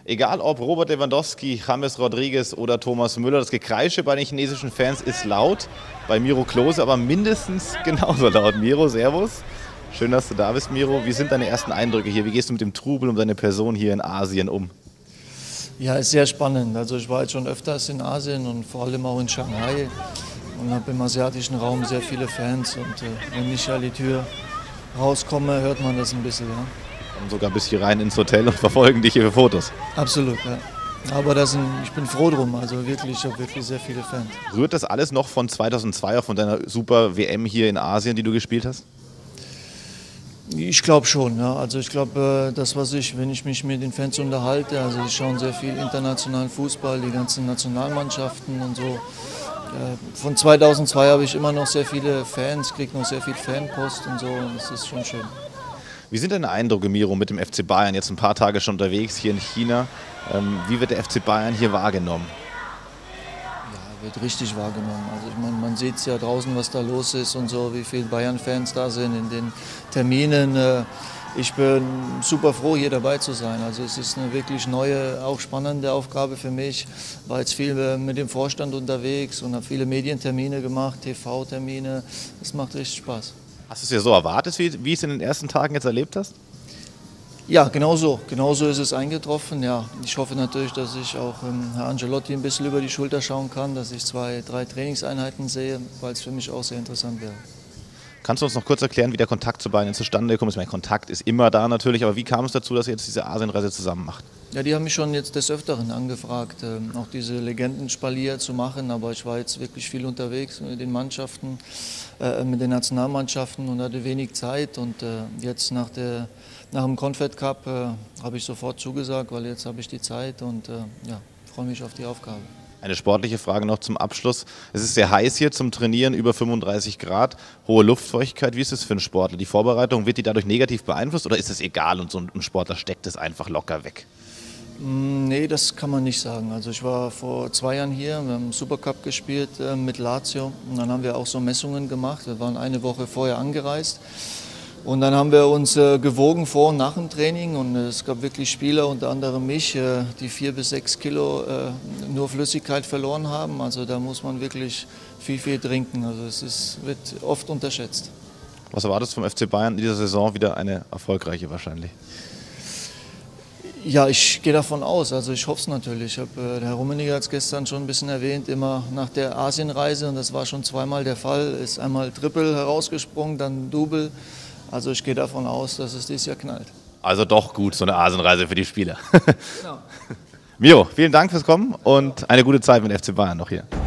Egal ob Robert Lewandowski, James Rodriguez oder Thomas Müller, das Gekreische bei den chinesischen Fans ist laut. Bei Miro Klose aber mindestens genauso laut. Miro, servus. Schön, dass du da bist, Miro. Wie sind deine ersten Eindrücke hier? Wie gehst du mit dem Trubel um deine Person hier in Asien um? Ja, ist sehr spannend. Also ich war jetzt schon öfters in Asien und vor allem auch in Shanghai und habe im asiatischen Raum sehr viele Fans. Und wenn ich an die Tür rauskomme, hört man das ein bisschen. Ja. Kommen sogar bis hier rein ins Hotel und verfolgen dich hier für Fotos. Absolut, ja. Aber ich bin froh drum, also wirklich, ich habe wirklich sehr viele Fans. Rührt das alles noch von 2002, auch von deiner super WM hier in Asien, die du gespielt hast? Ich glaube schon, ja. Also ich glaube, wenn ich mich mit den Fans unterhalte, also sie schauen sehr viel internationalen Fußball, die ganzen Nationalmannschaften und so. Von 2002 habe ich immer noch sehr viele Fans, kriege noch sehr viel Fanpost und so, und das ist schon schön. Wie sind deine Eindrücke, Miro, mit dem FC Bayern? Jetzt ein paar Tage schon unterwegs hier in China. Wie wird der FC Bayern hier wahrgenommen? Ja, wird richtig wahrgenommen. Also ich meine, man sieht es ja draußen, was da los ist und so, wie viele Bayern-Fans da sind in den Terminen. Ich bin super froh, hier dabei zu sein. Also es ist eine wirklich neue, auch spannende Aufgabe für mich. War jetzt viel mit dem Vorstand unterwegs und habe viele Medientermine gemacht, TV-Termine. Es macht richtig Spaß. Hast du es dir so erwartet, wie es in den ersten Tagen jetzt erlebt hast? Ja, genau so ist es eingetroffen. Ja, ich hoffe natürlich, dass ich auch Herr Ancelotti ein bisschen über die Schulter schauen kann, dass ich 2, 3 Trainingseinheiten sehe, weil es für mich auch sehr interessant wäre. Kannst du uns noch kurz erklären, wie der Kontakt zu Bayern zustande gekommen ist? Mein Kontakt ist immer da natürlich, aber wie kam es dazu, dass ihr jetzt diese Asienreise zusammen macht? Ja, die haben mich schon jetzt des Öfteren angefragt, auch diese Legendenspalier zu machen, aber ich war jetzt wirklich viel unterwegs mit den Mannschaften, mit den Nationalmannschaften und hatte wenig Zeit und jetzt nach dem Confed Cup habe ich sofort zugesagt, weil jetzt habe ich die Zeit und ja, freue mich auf die Aufgabe. Eine sportliche Frage noch zum Abschluss. Es ist sehr heiß hier zum Trainieren, über 35 Grad, hohe Luftfeuchtigkeit. Wie ist es für einen Sportler? Die Vorbereitung, wird die dadurch negativ beeinflusst oder ist es egal und so ein Sportler steckt es einfach locker weg? Nee, das kann man nicht sagen. Also ich war vor 2 Jahren hier, wir haben Supercup gespielt mit Lazio und dann haben wir auch so Messungen gemacht. Wir waren eine Woche vorher angereist. Und dann haben wir uns gewogen vor und nach dem Training und es gab wirklich Spieler, unter anderem mich, die 4 bis 6 Kilo nur Flüssigkeit verloren haben. Also da muss man wirklich viel trinken. Also wird oft unterschätzt. Was erwartest du vom FC Bayern in dieser Saison? Wieder eine erfolgreiche wahrscheinlich. Ja, ich gehe davon aus, also ich hoffe es natürlich. Der Herr Rummenigge hat es gestern schon ein bisschen erwähnt, immer nach der Asienreise, und das war schon 2-mal der Fall, ist einmal Triple herausgesprungen, dann Double. Also ich gehe davon aus, dass es dieses Jahr knallt. Also doch gut, so eine Asienreise für die Spieler. Genau. Miro, vielen Dank fürs Kommen und eine gute Zeit mit FC Bayern noch hier.